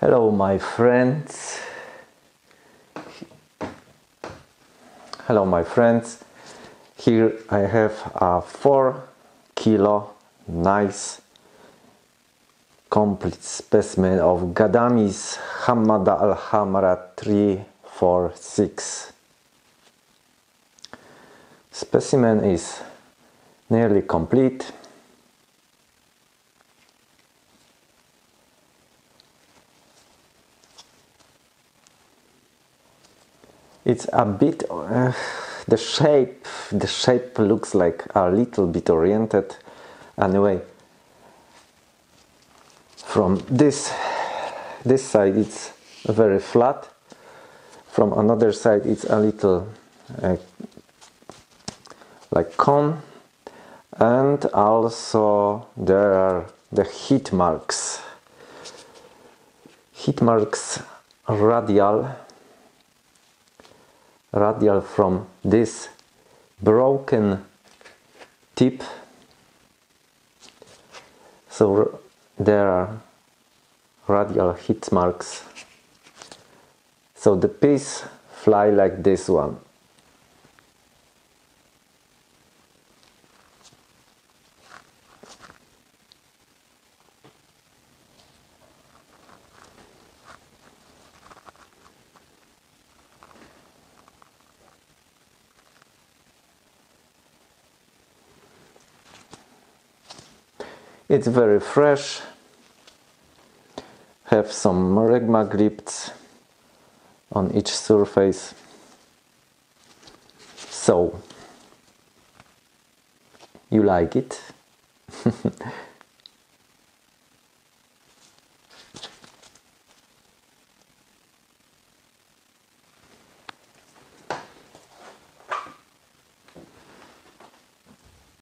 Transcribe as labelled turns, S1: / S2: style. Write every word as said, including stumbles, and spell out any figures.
S1: Hello my friends. Hello my friends. Here I have a four kilo nice complete specimen of Gadami's HAMMADAH Al HAMRA three four six. Specimen is nearly complete. It's a bit, uh, the shape, the shape looks like a little bit oriented. Anyway, from this, this side it's very flat. From another side it's a little uh, like cone. And also there are the heat marks. Heat marks radial. Radial from this broken tip, so there are radial hit marks, so the piece fly like this one. It's very fresh, have some magma grips on each surface. So, you like it?